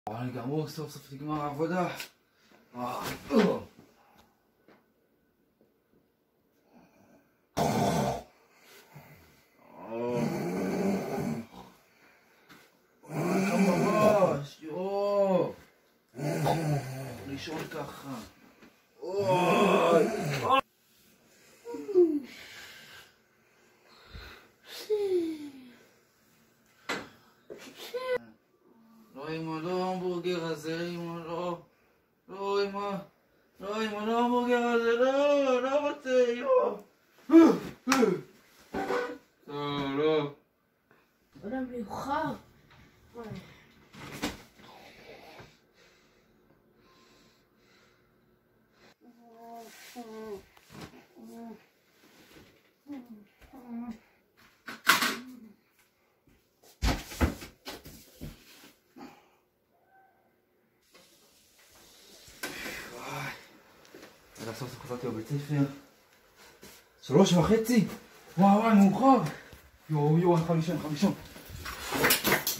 אני גמור, סוף סוף נגמר העבודה. ממש, יואו. לישון ככה. לא אמא, לא המבורגר הזה, אמא, לא. לא אמא, לא אמא, לא המבורגר הזה, לא, לא רוצה, יואו. לא, לא. עולם מאוחר. סוף סוף חזרתי בבית ספר. 3:30? וואי, מאוחר. יואו, אני חייב לישון,